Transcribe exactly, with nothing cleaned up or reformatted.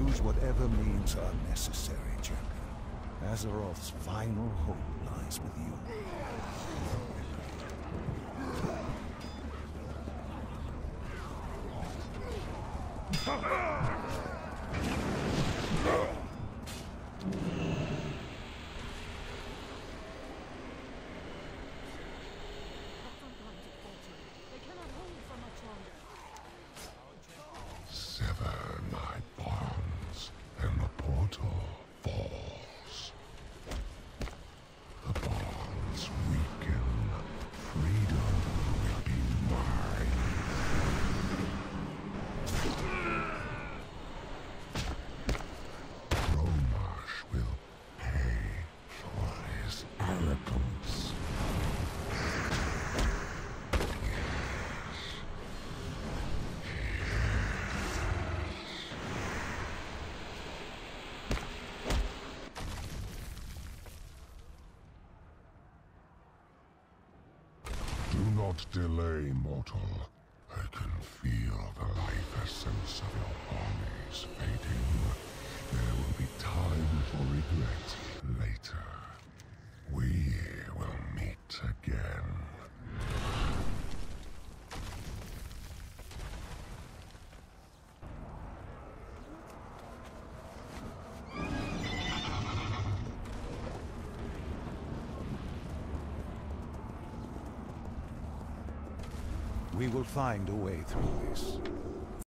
use whatever means are necessary, champion. Azeroth's final hope lies with you. Sever my bonds, and the portal falls. The bonds weaken. Freedom will be mine. Romash will pay for his arrogance. Do not delay, mortal. I can feel the life essence of your armies fading. There will be time for regret later. We will meet again. We will find a way through this.